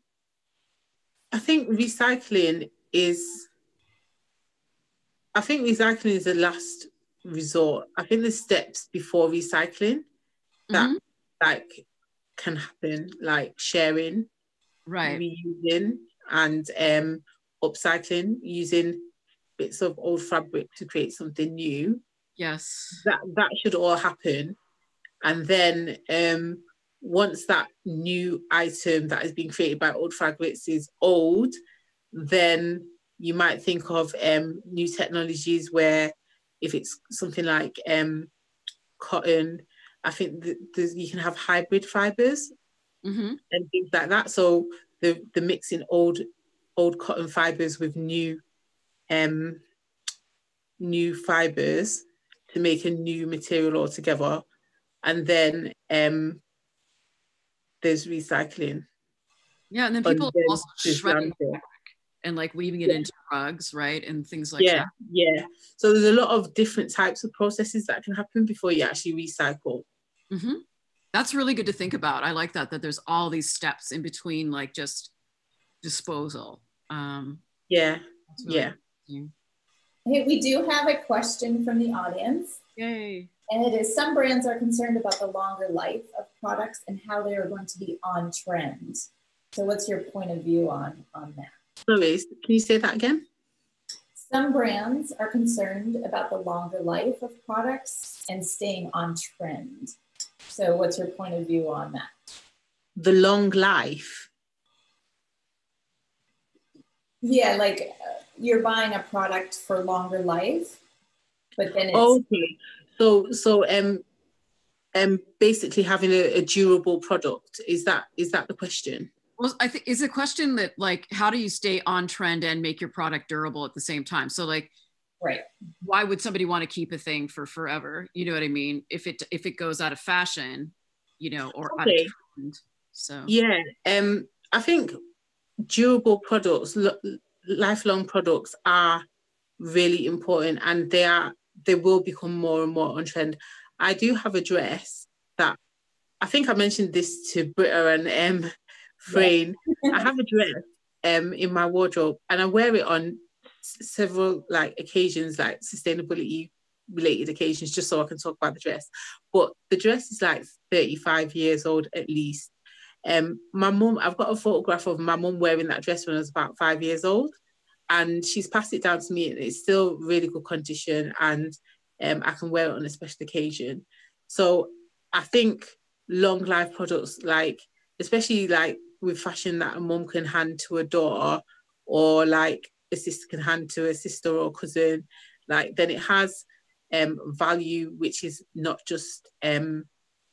I think recycling is, I think recycling is the last resort. I think there's steps before recycling that mm-hmm. like can happen, like sharing, right, reusing, and um, upcycling, using bits of old fabric to create something new. Yes. That that should all happen. And then um, once that new item that has been created by old fabrics is old, then you might think of um, new technologies where if it's something like um, cotton, I think th- you can have hybrid fibers mm-hmm. and things like that. So the, the mixing old old cotton fibers with new um, new fibers to make a new material altogether. And then um, there's recycling. Yeah, and then people and then also shredding and like weaving it yeah. into rugs, right? And things like yeah, that. Yeah, so there's a lot of different types of processes that can happen before you actually recycle. Mm-hmm. That's really good to think about. I like that, that there's all these steps in between, like just disposal. Um, yeah, really yeah. Hey, we do have a question from the audience. Yay. And it is, some brands are concerned about the longer life of products and how they are going to be on trend. So what's your point of view on, on that? Sorry, can you say that again? Some brands are concerned about the longer life of products and staying on trend. So what's your point of view on that? The long life? Yeah, like uh, you're buying a product for longer life, but then it's... Okay, so, so um, um, basically having a, a durable product, is that is that the question? Well, I think it's a question that like, how do you stay on trend and make your product durable at the same time? So like, right. Why would somebody want to keep a thing for forever? You know what I mean? If it, if it goes out of fashion, you know, or okay. out of trend, so. Yeah, um, I think durable products, lifelong products are really important, and they are, they will become more and more on trend. I do have a dress that, I think I mentioned this to Britta and um, Frayne. Yeah. I have a dress um, in my wardrobe and I wear it on several like occasions, like sustainability related occasions, just so I can talk about the dress. But the dress is like thirty-five years old at least. Um, my mum, I've got a photograph of my mum wearing that dress when I was about five years old. and she's passed it down to me, and it's still really good condition, and um, I can wear it on a special occasion. So I think long life products, like especially like with fashion that a mum can hand to a daughter, or like a sister can hand to a sister or cousin, like then it has um, value, which is not just um,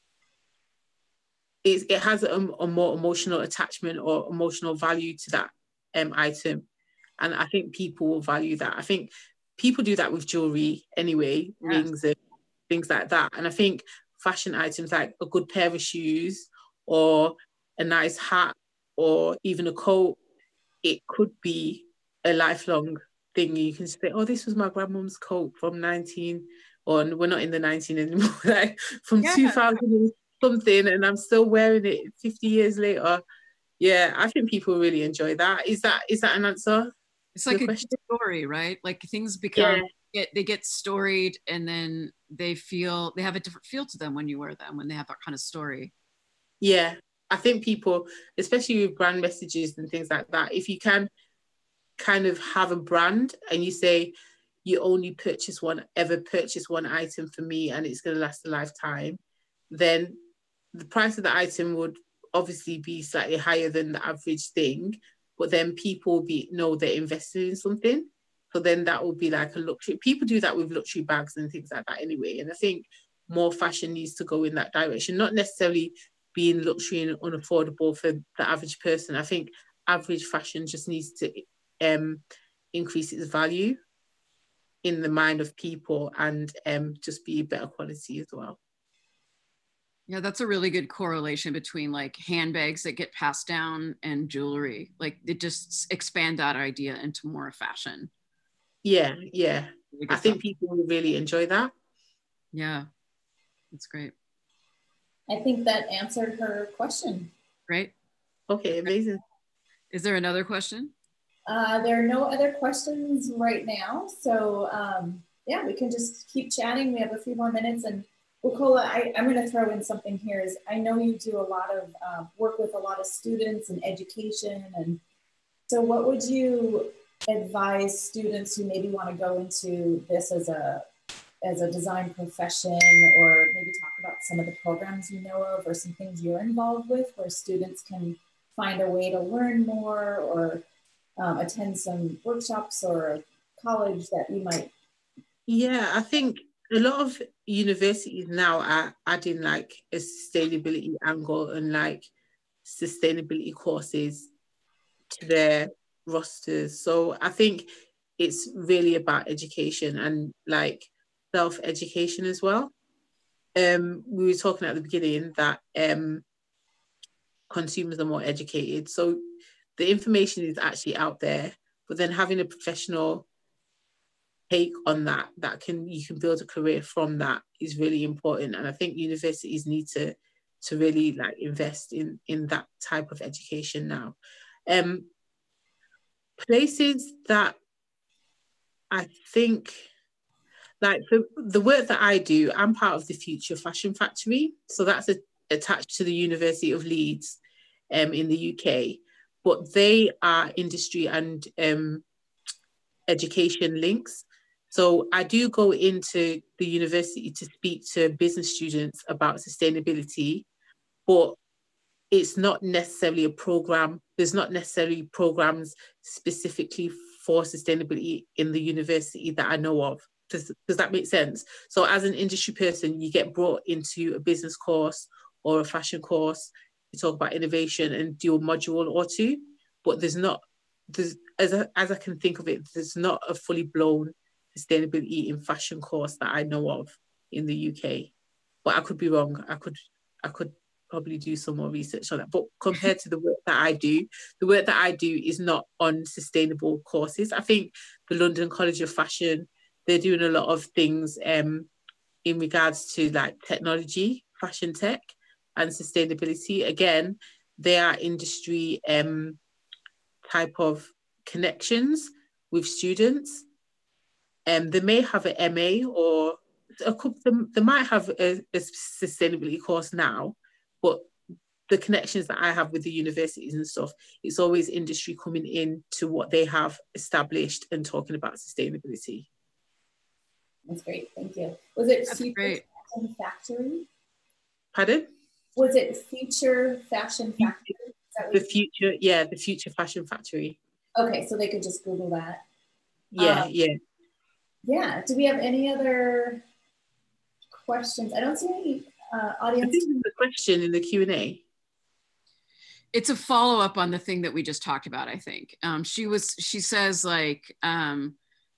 it, it has a, a more emotional attachment or emotional value to that um, item, and I think people will value that. I think people do that with jewelry anyway, yes. Rings and things like that, and I think fashion items like a good pair of shoes or a nice hat or even a coat, it could be a lifelong thing. You can say, oh, this was my grandmom's coat from nineteen, or we're not in the nineteen anymore, like from yeah. two thousand something, and I'm still wearing it fifty years later. Yeah, I think people really enjoy that. Is that is that an answer? It's like a question? Story, right? Like things become, yeah. get, they get storied, and then they feel, they have a different feel to them when you wear them, when they have that kind of story. Yeah, I think people, especially with brand messages and things like that, if you can kind of have a brand and you say, you only purchase one, ever purchase one item for me and it's going to last a lifetime, then the price of the item would obviously be slightly higher than the average thing, but then people will be, know they're invested in something. So then that will be like a luxury. People do that with luxury bags and things like that anyway. And I think more fashion needs to go in that direction, not necessarily being luxury and unaffordable for the average person. I think average fashion just needs to um, increase its value in the mind of people, and um, just be better quality as well. Yeah, that's a really good correlation between like handbags that get passed down and jewelry. Like it just expand that idea into more fashion. Yeah, yeah. Really I think people will really enjoy that. Yeah, that's great. I think that answered her question. Great. Okay, amazing. Is there another question? Uh, there are no other questions right now. So um, yeah, we can just keep chatting. We have a few more minutes. And Bukola, I, I'm going to throw in something here. Is I know you do a lot of uh, work with a lot of students and education. And so what would you advise students who maybe want to go into this as a as a design profession, or maybe talk about some of the programs you know of or some things you're involved with where students can find a way to learn more, or um, attend some workshops or college that you might? Yeah, I think a lot of universities now are adding like a sustainability angle and like sustainability courses to their rosters. So I think it's really about education and like self-education as well. Um, we were talking at the beginning that um, consumers are more educated. So the information is actually out there, but then having a professional take on that, that can, you can build a career from that, is really important. And I think universities need to to really like invest in in that type of education now. Um, places that I think, like the, the work that I do, I'm part of the Future Fashion Factory. So that's a, attached to the University of Leeds um, in the U K. But they are industry and um, education links. So I do go into the university to speak to business students about sustainability, but it's not necessarily a program. There's not necessarily programs specifically for sustainability in the university that I know of. Does, does that make sense? So as an industry person, you get brought into a business course or a fashion course, you talk about innovation and do a module or two, but there's not, there's, as, I, as I can think of it, there's not a fully blown sustainability in fashion course that I know of in the U K. But I could be wrong. I could, I could probably do some more research on that. But compared to the work that I do, the work that I do is not on sustainable courses. I think the London College of Fashion, they're doing a lot of things um, in regards to like technology, fashion tech, and sustainability. Again, they are industry um, type of connections with students. Um, they may have an M A or a couple, they might have a, a sustainability course now, but the connections that I have with the universities and stuff, it's always industry coming in to what they have established and talking about sustainability. That's great, thank you. Was it That's Future great. Fashion Factory? Pardon? Was it Future Fashion Factory? Is that The future, yeah, the Future Fashion Factory. Okay, so they could just Google that. Yeah, um, yeah. Yeah, do we have any other questions? I don't see any uh, I audience. think there's a question in the Q and A. It's a follow-up on the thing that we just talked about, I think. Um, she was, she says like, um,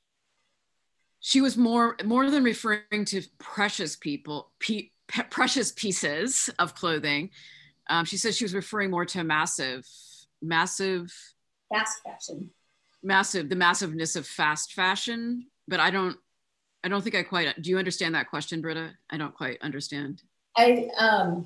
she was more, more than referring to precious people, pe pe precious pieces of clothing. Um, she said she was referring more to massive, massive, Fast fashion. massive, the massiveness of fast fashion. But I don't, I don't think I quite, do you understand that question, Britta? I don't quite understand. I, um,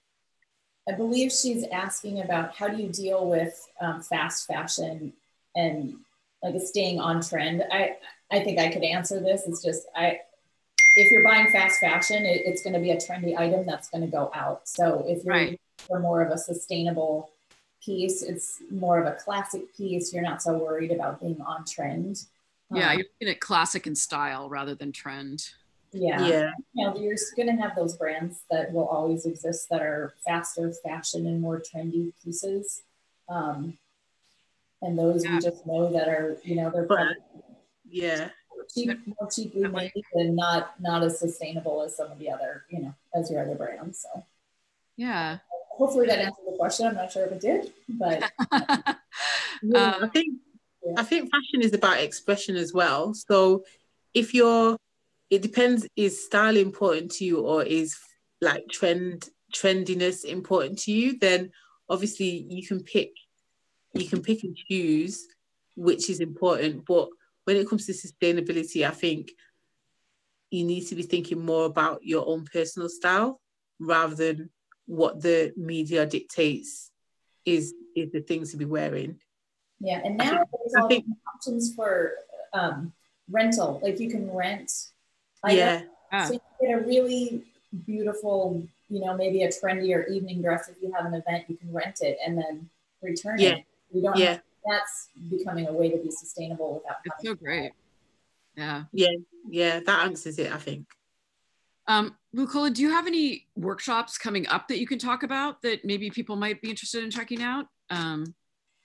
I believe she's asking about how do you deal with um, fast fashion and like staying on trend. I, I think I could answer this. It's just, I, if you're buying fast fashion, it, it's going to be a trendy item that's going to go out. So if you're Right. for more of a sustainable piece, it's more of a classic piece. You're not so worried about being on trend. Yeah, Um, you're looking at classic and style rather than trend. yeah. Yeah, You know, you're going to have those brands that will always exist that are faster fashion and more trendy pieces. Um, and those Yeah. we just know that are, you know, they're but probably yeah, cheap, more cheaply made and not not as sustainable as some of the other, you know, as your other brands. So Yeah. hopefully that answered the question. I'm not sure if it did, but yeah. Um, I think yeah. I think fashion is about expression as well. So if you're, it depends, is style important to you or is like trend trendiness important to you? Then obviously you can pick, you can pick and choose which is important. But when it comes to sustainability, I think you need to be thinking more about your own personal style rather than what the media dictates is is the things to be wearing. Yeah, and I now think, there's I all think these options for um, rental. Like you can rent yeah, yeah. so you get a really beautiful, you know, maybe a trendier evening dress. If you have an event, you can rent it and then return yeah, it. You don't yeah, have, that's becoming a way to be sustainable without It's having so to great. Yeah. yeah, yeah. That answers it, I think. Um, Bukola, do you have any workshops coming up that you can talk about that maybe people might be interested in checking out? Um,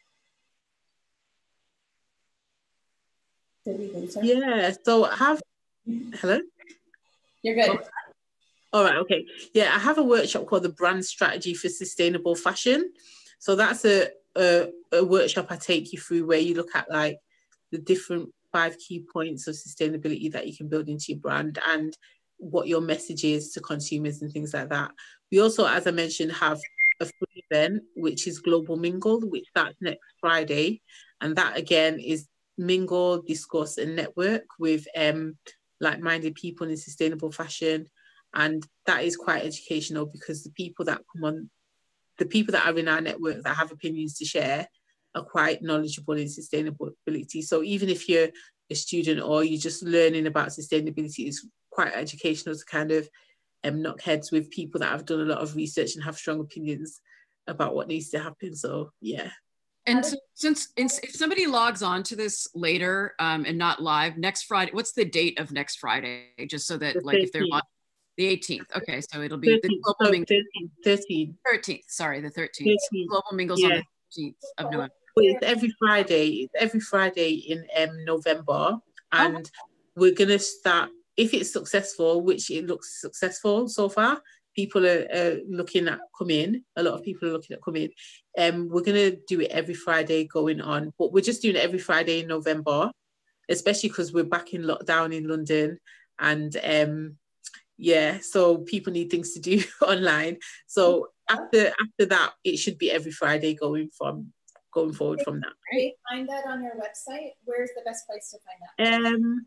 Did we lose her? Yeah. So I have. Hello. You're good. Oh, all right. Okay. Yeah, I have a workshop called the Brand Strategy for Sustainable Fashion. So that's a a, a workshop I take you through where you look at like the different five key points of sustainability that you can build into your brand and what your message is to consumers and things like that. We also, as I mentioned, have a free event, which is Global Mingle, which starts next Friday. And that again is mingle, discuss and network with um, like-minded people in sustainable fashion. And that is quite educational because the people that come on, the people that are in our network that have opinions to share are quite knowledgeable in sustainability. So even if you're a student or you're just learning about sustainability, it's quite educational to kind of um, knock heads with people that have done a lot of research and have strong opinions about what needs to happen. So yeah. and so, since if somebody logs on to this later um, and not live next Friday, what's the date of next Friday? Just so that The like if they're on the eighteenth. Okay, so it'll be the Global Mingle. thirteenth. thirteenth, sorry, the thirteenth. Global Mingle's yeah. on the thirteenth of November. Well, it's every Friday. It's every Friday in um, November, and oh. we're gonna start. If it's successful, which it looks successful so far, people are uh, looking at coming. A lot of people are looking at coming. Um, we're gonna do it every Friday going on, but we're just doing it every Friday in November, especially because we're back in lockdown in London, and um, yeah, so people need things to do online. So after after that, it should be every Friday going from going forward from that. Can you find that on your website? Where's the best place to find that? Um,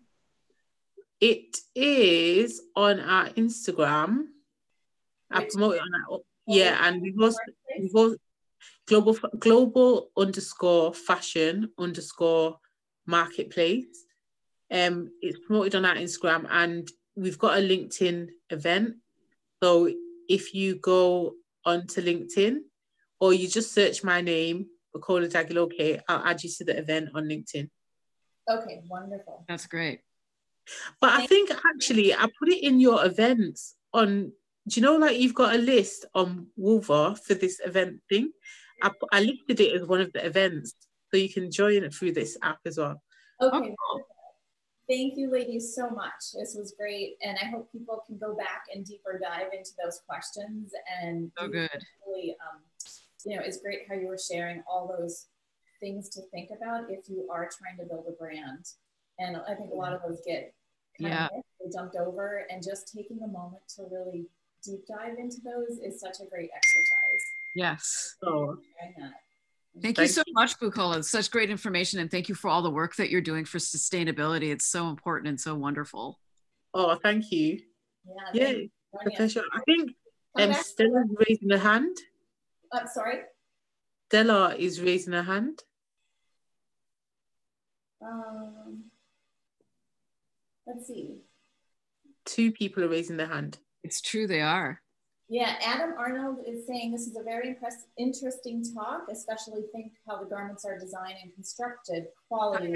it is on our Instagram. I promote it on our, yeah, and we've also we've also global global underscore fashion underscore marketplace. Um, it's promoted on our Instagram, and we've got a LinkedIn event. So if you go onto LinkedIn, or you just search my name, Bukola Dagiloke. I'll add you to the event on LinkedIn. Okay, wonderful. That's great. But I think actually I put it in your events on, do you know, like you've got a list on Woolver for this event thing? I, put, I listed it as one of the events, so you can join it through this app as well. Okay. Oh. Thank you, ladies, so much. This was great. And I hope people can go back and deeper dive into those questions. And so good. Really, um, you know, it's great how you were sharing all those things to think about if you are trying to build a brand. And I think a lot of those get kind yeah. of missed, jumped over, and just taking a moment to really deep dive into those is such a great exercise. Yes. Oh. Thank you so much, Bukola. It's such great information, and thank you for all the work that you're doing for sustainability. It's so important and so wonderful. Oh, thank you. Yeah, yeah, a pleasure. I think um, Stella's raising her hand. I'm sorry? Stella is raising her hand. Um, let's see. Two people are raising their hand. It's true, they are. Yeah, Adam Arnold is saying this is a very impress interesting talk, especially think how the garments are designed and constructed. Quality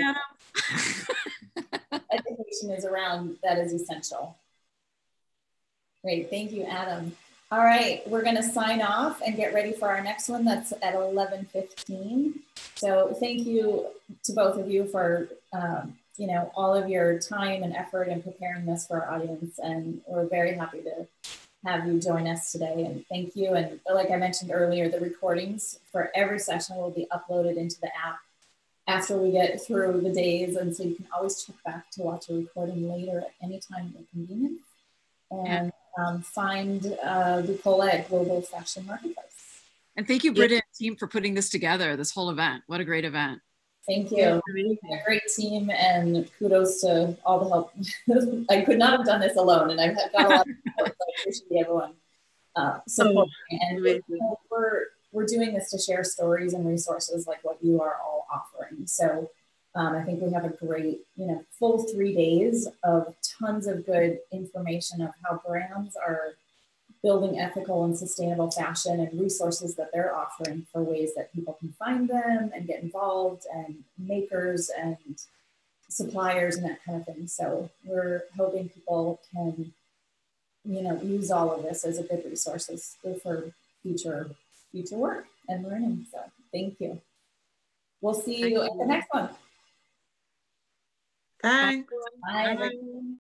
education is around that is essential. Great, thank you, Adam. All right, we're gonna sign off and get ready for our next one. That's at eleven fifteen. So thank you to both of you for um, you know, all of your time and effort in preparing this for our audience, and we're very happy to have you join us today, and thank you. And like I mentioned earlier, the recordings for every session will be uploaded into the app after we get through the days, and so you can always check back to watch a recording later at any time of convenience. And um, find uh, Bukola at Global Fashion Marketplace. And thank you, Britta and team, for putting this together, this whole event. What a great event. Thank you. Yeah, a great team, and kudos to all the help. I could not have done this alone, and I've got a lot of support, so I appreciate everyone uh, supporting. And we're, we're, we're doing this to share stories and resources like what you are all offering. So um, I think we have a great, you know, full three days of tons of good information of how brands are building ethical and sustainable fashion, and resources that they're offering for ways that people can find them and get involved, and makers and suppliers and that kind of thing. So we're hoping people can, you know, use all of this as a good resources for future, future work and learning. So thank you. We'll see you at the next one. Thanks. Bye. Bye.